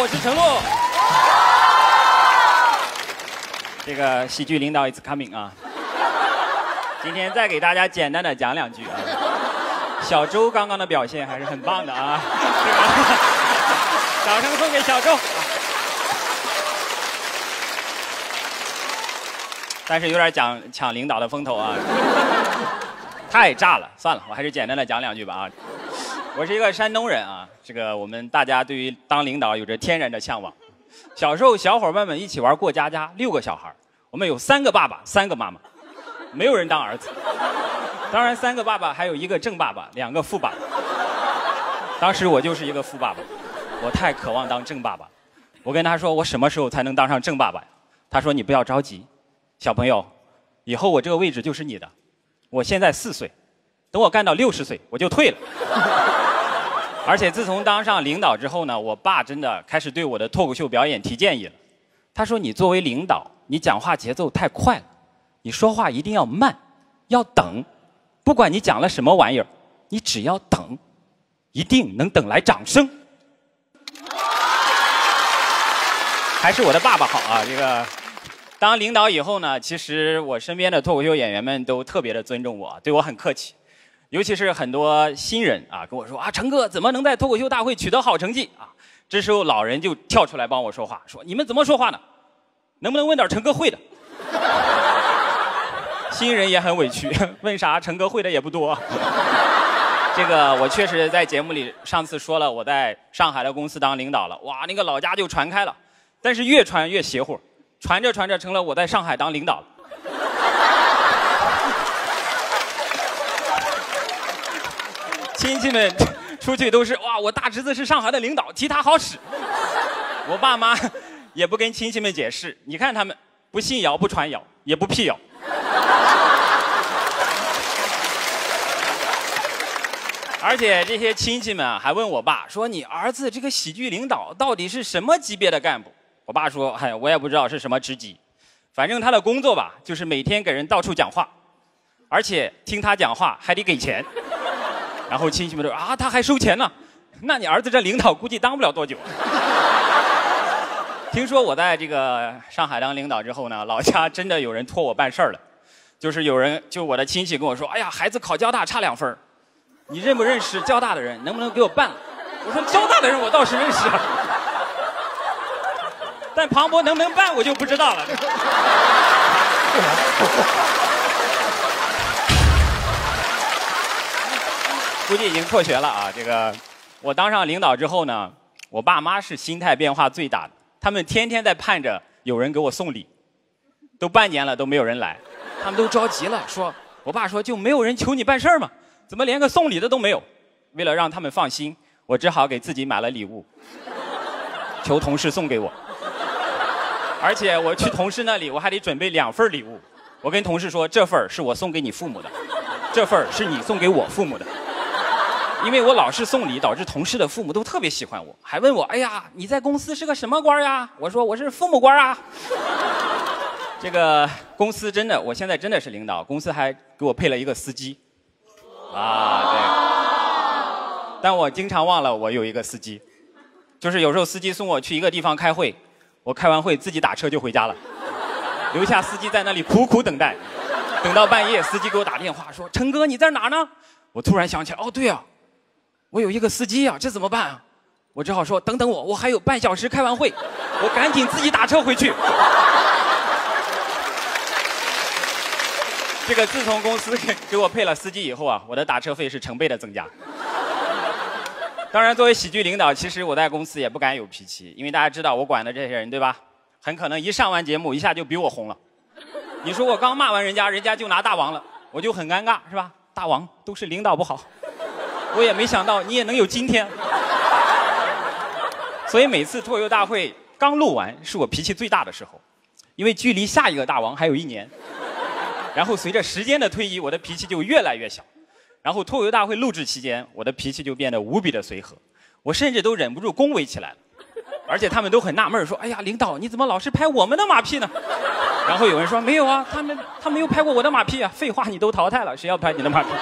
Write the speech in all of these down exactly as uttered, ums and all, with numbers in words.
是陈露。这个喜剧领导 is coming 啊！今天再给大家简单的讲两句啊。小周刚刚的表现还是很棒的啊！这个掌声送给小周。但是有点讲抢领导的风头啊，太炸了！算了，我还是简单的讲两句吧啊。我是一个山东人啊，这个我们大家对于当领导有着天然的向往。小时候小伙伴们一起玩过家家，六个小孩，我们有三个爸爸，三个妈妈，没有人当儿子。当然，三个爸爸还有一个正爸爸，两个副爸爸。当时我就是一个副爸爸，我太渴望当正爸爸。我跟他说，我什么时候才能当上正爸爸呀？他说，你不要着急，小朋友，以后我这个位置就是你的。我现在四岁，等我干到六十岁，我就退了。而且自从当上领导之后呢，我爸真的开始对我的脱口秀表演提建议了。他说，你作为领导，你讲话节奏太快了，你说话一定要慢，要等。不管你讲了什么玩意儿，你只要等，一定能等来掌声。还是我的爸爸好啊！这个当领导以后呢，其实我身边的脱口秀演员们都特别的尊重我，对我很客气。尤其是很多新人啊，跟我说啊，成哥怎么能在脱口秀大会取得好成绩啊？这时候老人就跳出来帮我说话，说你们怎么说话呢？能不能问点成哥会的？新人也很委屈，问啥成哥会的也不多。这个我确实在节目里上次说了，我在上海的公司当领导了，哇，那个老家就传开了，但是越传越邪乎，传着传着成了我在上海当领导了。亲戚们出去都是哇，我大侄子是上海的领导，提他好使。我爸妈也不跟亲戚们解释，你看他们不信谣不传谣也不辟谣。而且这些亲戚们啊，还问我爸说：“你儿子这个喜剧领导到底是什么级别的干部？”我爸说：“嗨，我也不知道是什么职级，反正他的工作吧，就是每天给人到处讲话，而且听他讲话还得给钱。”然后亲戚们说：“啊，他还收钱呢？那你儿子这领导估计当不了多久。”听说我在这个上海当领导之后呢，老家真的有人托我办事儿了，就是有人就我的亲戚跟我说：“哎呀，孩子考交大差两分，你认不认识交大的人？能不能给我办了？”我说：“交大的人我倒是认识，但庞博能不能办我就不知道了。”估计已经辍学了啊！这个我当上领导之后呢，我爸妈是心态变化最大的，他们天天在盼着有人给我送礼，都半年了都没有人来，他们都着急了，说我爸说就没有人求你办事儿吗？怎么连个送礼的都没有？为了让他们放心，我只好给自己买了礼物，求同事送给我。而且我去同事那里，我还得准备两份礼物。我跟同事说，这份是我送给你父母的，这份是你送给我父母的。因为我老是送礼，导致同事的父母都特别喜欢我，还问我：“哎呀，你在公司是个什么官呀？”我说：“我是父母官啊。”这个公司真的，我现在真的是领导，公司还给我配了一个司机。啊，对。但我经常忘了我有一个司机，就是有时候司机送我去一个地方开会，我开完会自己打车就回家了，留下司机在那里苦苦等待，等到半夜，司机给我打电话说：“陈哥，你在哪呢？”我突然想起来，哦，对呀、啊。我有一个司机啊，这怎么办啊？我只好说等等我，我还有半小时开完会，我赶紧自己打车回去。这个自从公司给给我配了司机以后啊，我的打车费是成倍的增加。当然，作为喜剧领导，其实我在公司也不敢有脾气，因为大家知道我管的这些人，对吧？很可能一上完节目，一下就比我红了。你说我刚骂完人家，人家就拿大王了，我就很尴尬，是吧？大王都是领导不好。我也没想到你也能有今天，所以每次脱口秀大会刚录完是我脾气最大的时候，因为距离下一个大王还有一年，然后随着时间的推移，我的脾气就越来越小，然后脱口秀大会录制期间，我的脾气就变得无比的随和，我甚至都忍不住恭维起来了，而且他们都很纳闷说：“哎呀，领导你怎么老是拍我们的马屁呢？”然后有人说：“没有啊，他们他没有拍过我的马屁啊，废话，你都淘汰了，谁要拍你的马屁？”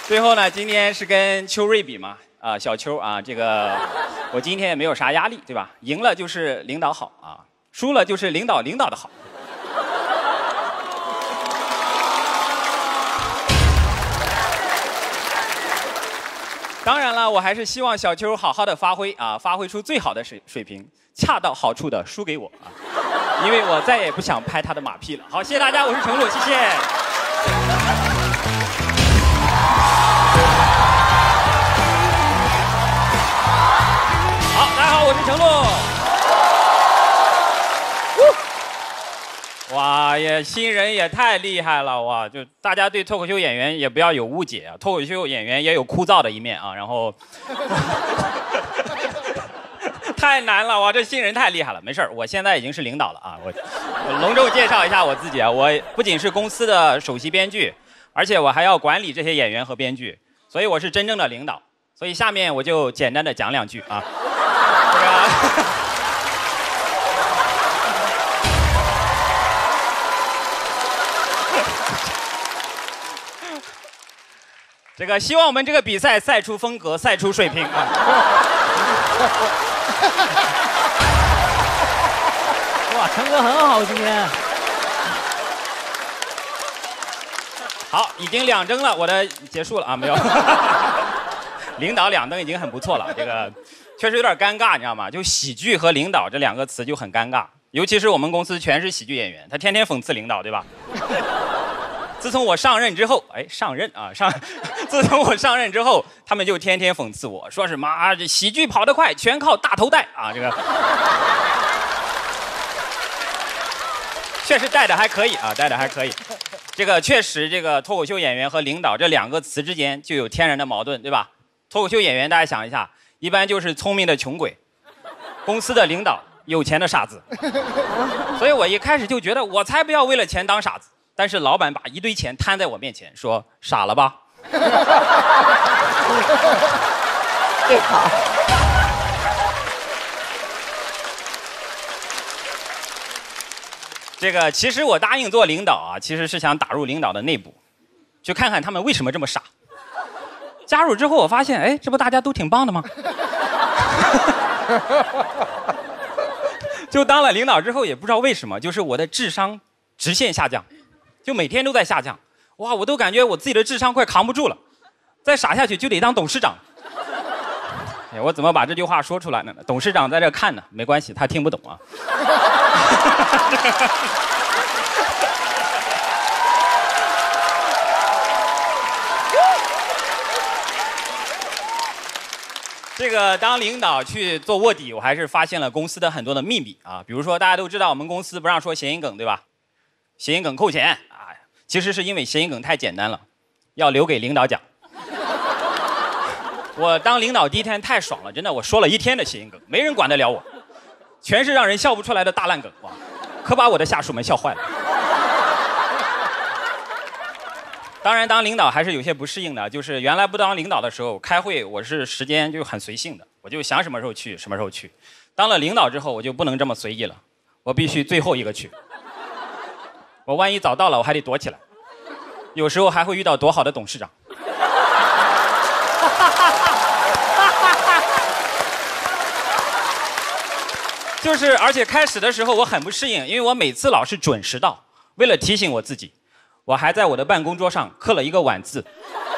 最后呢，今天是跟秋瑞比嘛，啊、小秋啊，这个我今天也没有啥压力，对吧？赢了就是领导好啊，输了就是领导领导的好。当然了，我还是希望小秋好好的发挥啊，发挥出最好的水水平，恰到好处的输给我啊，因为我再也不想拍他的马屁了。好，谢谢大家，我是程璐，谢谢。好，大家好，我是程璐。哇，也新人也太厉害了哇！就大家对脱口秀演员也不要有误解啊，脱口秀演员也有枯燥的一面啊。然后太难了哇，这新人太厉害了。没事儿，我现在已经是领导了啊。我我隆重介绍一下我自己啊，我不仅是公司的首席编剧，而且我还要管理这些演员和编剧，所以我是真正的领导。所以下面我就简单的讲两句啊。这个这个希望我们这个比赛赛出风格，赛出水平啊！ 哇，成哥很好，今天。 好，已经两灯了，我的结束了啊，没有。领导两灯已经很不错了，这个确实有点尴尬，你知道吗？就喜剧和领导这两个词就很尴尬，尤其是我们公司全是喜剧演员，他天天讽刺领导，对吧？自从我上任之后，哎，上任啊上，自从我上任之后，他们就天天讽刺我，说什么啊，这喜剧跑得快，全靠大头带啊，这个确实带的还可以啊，带的还可以。这个确实，这个脱口秀演员和领导这两个词之间就有天然的矛盾，对吧？脱口秀演员大家想一下，一般就是聪明的穷鬼，公司的领导有钱的傻子。所以我一开始就觉得，我才不要为了钱当傻子。但是老板把一堆钱摊在我面前，说傻了吧？ 最好。 这个其实我答应做领导啊，其实是想打入领导的内部，去看看他们为什么这么傻。加入之后我发现，哎，这不大家都挺棒的吗？就当了领导之后，也不知道为什么，就是我的智商直线下降。就每天都在下降，哇！我都感觉我自己的智商快扛不住了，再傻下去就得当董事长。哎，我怎么把这句话说出来呢？董事长在这看呢，没关系，他听不懂啊。这个当领导去做卧底，我还是发现了公司的很多的秘密啊，比如说大家都知道我们公司不让说谐音梗，对吧？谐音梗扣钱啊，其实是因为谐音梗太简单了，要留给领导讲。我当领导第一天太爽了，真的，我说了一天的谐音梗，没人管得了我，全是让人笑不出来的大烂梗，哇，可把我的下属们笑坏了。当然，当领导还是有些不适应的，就是原来不当领导的时候，开会我是时间就很随性的，我就想什么时候去什么时候去。当了领导之后，我就不能这么随意了，我必须最后一个去。我万一早到了，我还得躲起来，有时候还会遇到多好的董事长。就是，而且开始的时候我很不适应，因为我每次老是准时到。为了提醒我自己，我还在我的办公桌上刻了一个晚字。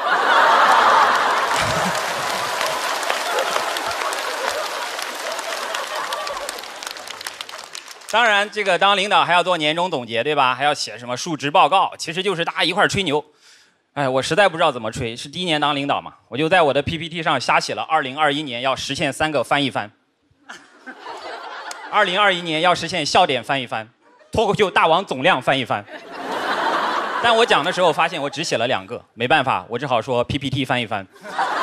当然，这个当领导还要做年终总结，对吧？还要写什么述职报告，其实就是大家一块吹牛。哎，我实在不知道怎么吹，是第一年当领导嘛，我就在我的 P P T 上瞎写了二零二一年要实现三个翻一番，二零二一年要实现笑点翻一番，脱口秀大王总量翻一番。但我讲的时候发现我只写了两个，没办法，我只好说 P P T 翻一翻。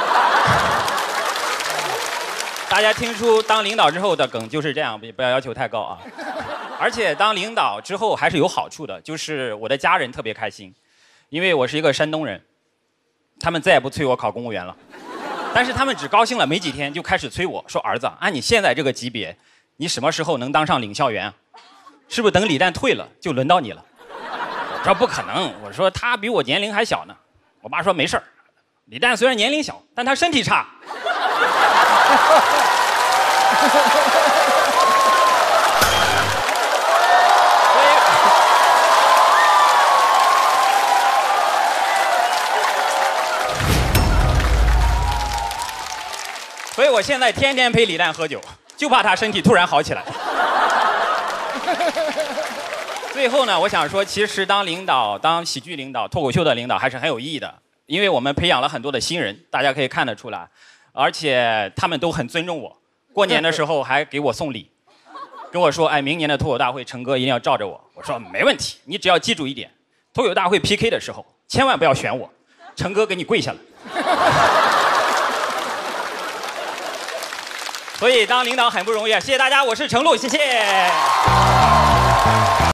大家听出当领导之后的梗就是这样，不要要求太高啊。而且当领导之后还是有好处的，就是我的家人特别开心，因为我是一个山东人，他们再也不催我考公务员了。但是他们只高兴了没几天，就开始催我说：“儿子，按你现在这个级别，你什么时候能当上领校员啊？是不是等李诞退了就轮到你了？”我说不可能，我说他比我年龄还小呢。我爸说没事儿， 李诞虽然年龄小，但他身体差。所以我现在天天陪李诞喝酒，就怕他身体突然好起来。最后呢，我想说，其实当领导、当喜剧领导、脱口秀的领导还是很有意义的，因为我们培养了很多的新人，大家可以看得出来，而且他们都很尊重我。过年的时候还给我送礼，跟我说：“哎，明年的脱口大会，成哥一定要罩着我。”我说：“没问题，你只要记住一点，脱口大会 P K 的时候，千万不要选我，成哥给你跪下了。”所以当领导很不容易，谢谢大家，我是程璐，谢谢。